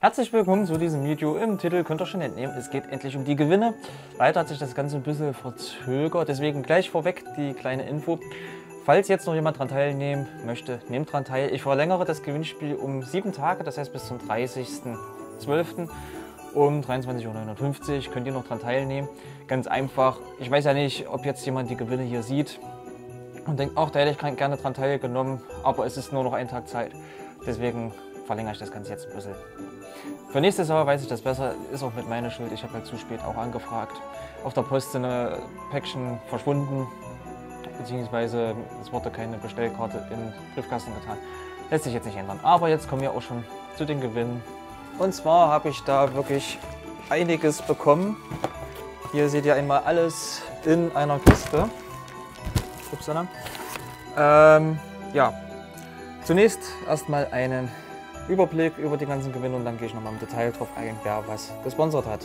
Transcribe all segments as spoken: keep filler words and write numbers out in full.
Herzlich willkommen zu diesem Video. Im Titel könnt ihr schon entnehmen, es geht endlich um die Gewinne. Leider hat sich das Ganze ein bisschen verzögert, deswegen gleich vorweg die kleine Info. Falls jetzt noch jemand daran teilnehmen möchte, nehmt daran teil. Ich verlängere das Gewinnspiel um sieben Tage, das heißt bis zum dreißigsten zwölften um dreiundzwanzig Uhr neunundfünfzig könnt ihr noch daran teilnehmen. Ganz einfach, ich weiß ja nicht, ob jetzt jemand die Gewinne hier sieht und denkt, ach, da hätte ich gerne daran teilgenommen, aber es ist nur noch ein Tag Zeit. Deswegen verlängere ich das Ganze jetzt ein bisschen. Für nächstes Jahr weiß ich das besser, ist auch mit meiner Schuld. Ich habe halt zu spät auch angefragt. Auf der Post sind eine Päckchen verschwunden, beziehungsweise es wurde keine Bestellkarte in den Briefkasten getan. Lässt sich jetzt nicht ändern. Aber jetzt kommen wir auch schon zu den Gewinnen. Und zwar habe ich da wirklich einiges bekommen. Hier seht ihr einmal alles in einer Kiste. Upsala. Ähm, ja, zunächst erstmal einen Überblick über die ganzen Gewinne und dann gehe ich nochmal im Detail drauf ein, wer was gesponsert hat.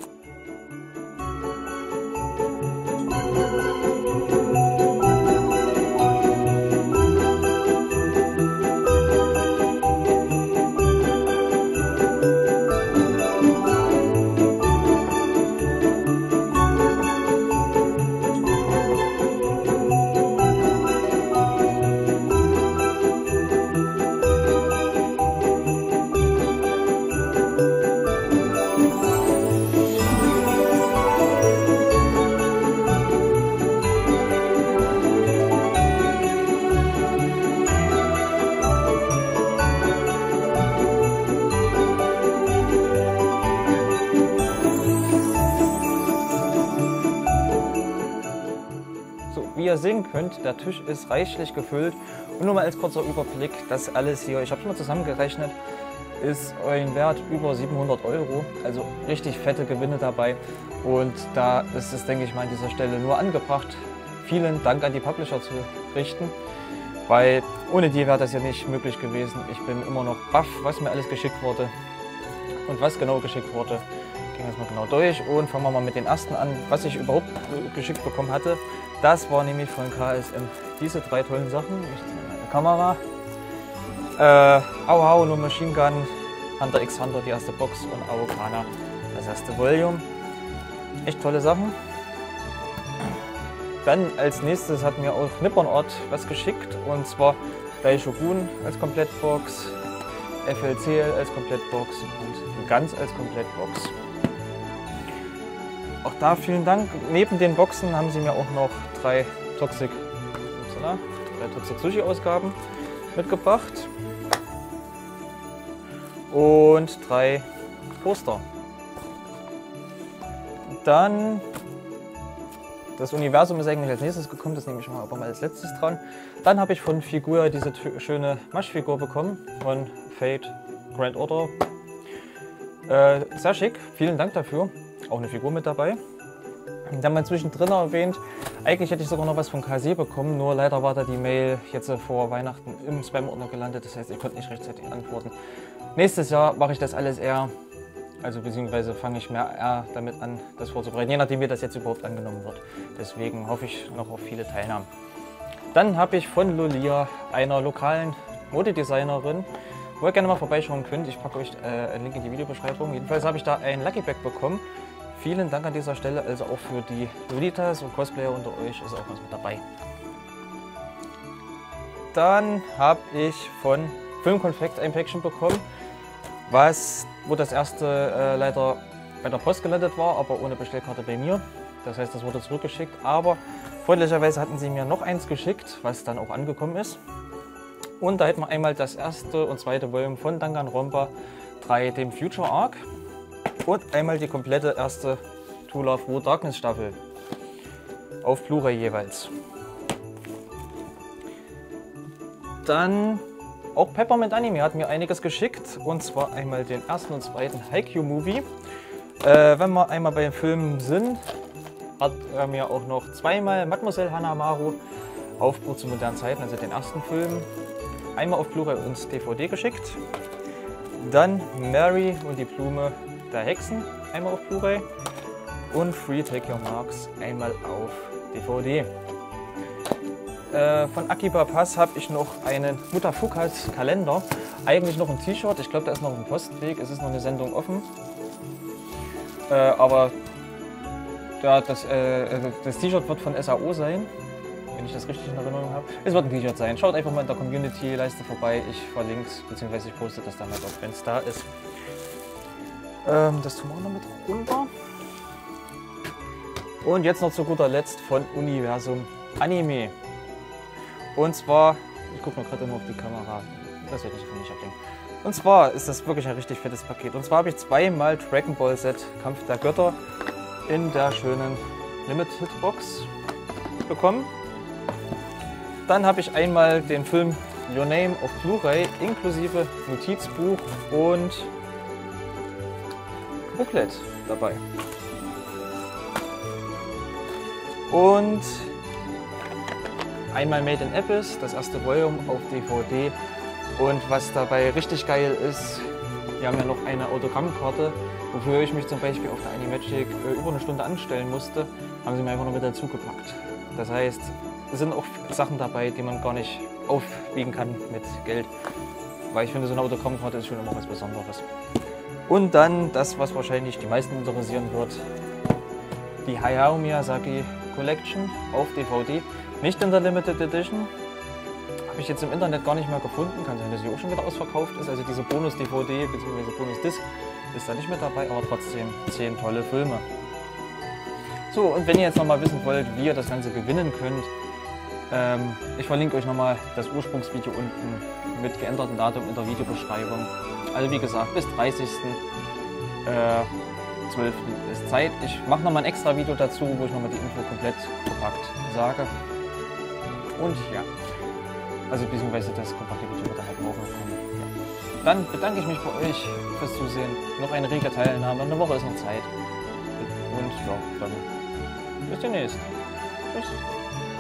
Wie ihr sehen könnt, der Tisch ist reichlich gefüllt. Und nur mal als kurzer Überblick, das alles hier, ich habe schon mal zusammengerechnet, ist ein Wert über siebenhundert Euro. Also richtig fette Gewinne dabei. Und da ist es, denke ich mal, an dieser Stelle nur angebracht, vielen Dank an die Publisher zu richten. Weil ohne die wäre das ja nicht möglich gewesen. Ich bin immer noch baff, was mir alles geschickt wurde und was genau geschickt wurde. Gehen wir jetzt mal genau durch und fangen wir mal mit den ersten an, was ich überhaupt geschickt bekommen hatte. Das war nämlich von K S M. Diese drei tollen Sachen. Ich zeige meine Kamera. Äh, Auhau, No Machine Gun, Hunter x Hunter, die erste Box und Aokana, das erste Volume. Echt tolle Sachen. Dann als nächstes hat mir auch Nippon-Art was geschickt. Und zwar Daishogun als Komplettbox, F L C L als Komplettbox und Guns als Komplettbox. Auch da vielen Dank. Neben den Boxen haben sie mir auch noch drei Toxic, upsala, drei Toxic Sushi Ausgaben mitgebracht und drei Poster. Dann das Universum ist eigentlich als nächstes gekommen, das nehme ich mal aber mal als letztes dran. Dann habe ich von Figura diese schöne Maschfigur bekommen von Fate Grand Order. Äh, sehr schick, vielen Dank dafür. Auch eine Figur mit dabei. Dann mal zwischendrin erwähnt, eigentlich hätte ich sogar noch was von K C bekommen, nur leider war da die Mail jetzt vor Weihnachten im Spam-Ordner gelandet, das heißt, ich konnte nicht rechtzeitig antworten. Nächstes Jahr mache ich das alles eher, also beziehungsweise fange ich mehr eher damit an, das vorzubereiten, je nachdem wie das jetzt überhaupt angenommen wird. Deswegen hoffe ich noch auf viele Teilnahmen. Dann habe ich von Lolia, einer lokalen Modedesignerin, wo ihr gerne mal vorbeischauen könnt. Ich packe euch äh, einen Link in die Videobeschreibung. Jedenfalls habe ich da ein Lucky Bag bekommen. Vielen Dank an dieser Stelle, also auch für die Lolitas und Cosplayer unter euch ist auch was mit dabei. Dann habe ich von Filmkonfekt ein Päckchen bekommen, was, wo das erste äh, leider bei der Post gelandet war, aber ohne Bestellkarte bei mir. Das heißt, das wurde zurückgeschickt, aber freundlicherweise hatten sie mir noch eins geschickt, was dann auch angekommen ist. Und da hätten wir einmal das erste und zweite Volume von Danganronpa drei, dem Future Arc. Und einmal die komplette erste To Love War Darkness Staffel. Auf Blu-ray jeweils. Dann auch Peppermint Anime hat mir einiges geschickt. Und zwar einmal den ersten und zweiten Haikyuu Movie. Äh, wenn wir einmal bei den Filmen sind, hat er mir auch noch zweimal Mademoiselle Hanamaru Aufbruch zu modernen Zeiten, also den ersten Film, einmal auf Blu-ray und D V D geschickt. Dann Mary und die Blume der Hexen, einmal auf Blu-ray. Und Free Take Your Marks, einmal auf D V D. Äh, von Akiba Pass habe ich noch einen Mutafukas Kalender. Eigentlich noch ein T-Shirt. Ich glaube, da ist noch ein Postweg. Es ist noch eine Sendung offen. Äh, aber ja, das, äh, das T-Shirt wird von S A O sein. Wenn ich das richtig in Erinnerung habe. Es wird ein T-Shirt sein. Schaut einfach mal in der Community-Leiste vorbei. Ich verlinke es, beziehungsweise ich poste das dann halt auch, wenn es da ist. Ähm, das tun wir auch noch mit runter. Und jetzt noch zu guter Letzt von Universum Anime. Und zwar, ich gucke mal gerade immer auf die Kamera. Das wird nicht von mich ablenken. Und zwar ist das wirklich ein richtig fettes Paket. Und zwar habe ich zweimal Dragon Ball Z Kampf der Götter in der schönen Limited Box bekommen. Dann habe ich einmal den Film Your Name auf Blu-ray inklusive Notizbuch und Booklet dabei. Und einmal Made in Abyss, das erste Volume auf D V D. Und was dabei richtig geil ist, wir haben ja noch eine Autogrammkarte, wofür ich mich zum Beispiel auf der Animagic äh, über eine Stunde anstellen musste, haben sie mir einfach noch mit dazu gepackt. Das heißt, es sind auch Sachen dabei, die man gar nicht aufwiegen kann mit Geld. Weil ich finde, so eine Autogrammkarte ist schon immer was Besonderes. Und dann das, was wahrscheinlich die meisten interessieren wird, die Hayao Miyazaki Collection auf D V D. Nicht in der Limited Edition. Habe ich jetzt im Internet gar nicht mehr gefunden. Kann sein, dass sie auch schon wieder ausverkauft ist. Also diese Bonus-D V D bzw. Bonus-Disc ist da nicht mit dabei, aber trotzdem zehn tolle Filme. So, und wenn ihr jetzt nochmal wissen wollt, wie ihr das Ganze gewinnen könnt, ähm, ich verlinke euch nochmal das Ursprungsvideo unten mit geändertem Datum in der Videobeschreibung. Also wie gesagt, bis dreißigsten zwölften ist Zeit. Ich mache nochmal ein extra Video dazu, wo ich nochmal die Info komplett kompakt sage. Und ja, also beziehungsweise das kompakte Video wird dann halt morgen kommen. Ja. Dann bedanke ich mich bei euch fürs Zusehen. Noch eine rege Teilnahme. Eine Woche ist noch Zeit. Und ja, dann bis demnächst. Tschüss.